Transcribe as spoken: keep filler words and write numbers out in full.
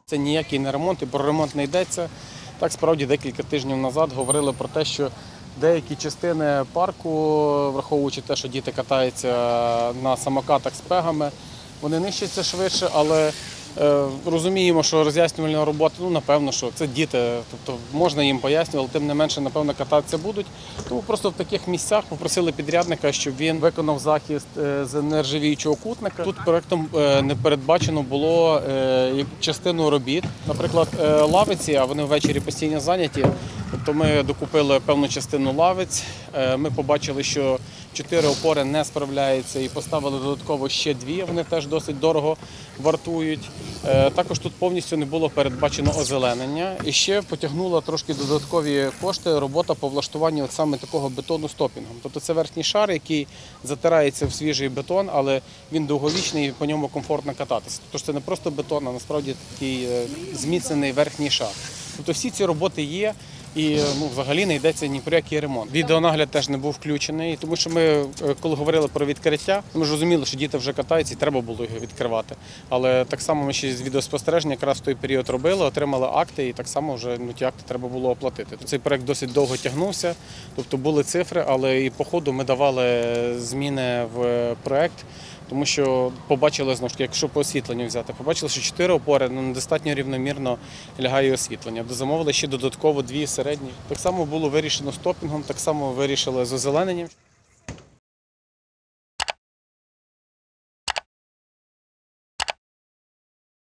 Це ніякий не ремонт і про ремонт не йдеться. Так, справді, декілька тижнів назад говорили про те, що деякі частини парку, враховуючи те, що діти катаються на самокатах з пегами, вони нищаться швидше, але е, розуміємо, що роз'яснювальна робота, ну, напевно, що це діти, тобто можна їм пояснювати, але тим не менше, напевно, кататися будуть. Тому просто в таких місцях попросили підрядника, щоб він виконав захист з нержавіючого кутника. Тут проєктом не передбачено було частину робіт. Наприклад, лавиці, а вони ввечері постійно зайняті. Тобто ми докупили певну частину лавиць, ми побачили, що чотири опори не справляються і поставили додатково ще дві, вони теж досить дорого вартують. Також тут повністю не було передбачено озеленення і ще потягнула трошки додаткові кошти робота по влаштуванню от саме такого бетону стопінгом. Тобто це верхній шар, який затирається в свіжий бетон, але він довговічний і по ньому комфортно кататися. Тобто це не просто бетон, а насправді такий зміцнений верхній шар. Тобто всі ці роботи є. І ну, взагалі не йдеться ні про який ремонт. Відеонагляд теж не був включений, тому що ми, коли говорили про відкриття, ми ж розуміли, що діти вже катаються і треба було його відкривати. Але так само ми ще з відеоспостереження якраз в той період робили, отримали акти і так само вже ну, ті акти треба було оплатити. Цей проєкт досить довго тягнувся, тобто були цифри, але і по ходу ми давали зміни в проєкт. Тому що побачили, знову ж таки, якщо по освітленню взяти, побачили, що чотири опори ну, недостатньо рівномірно лягає освітлення. Дозамовили ще додатково дві середні. Так само було вирішено стопінгом, так само вирішили з озелененням.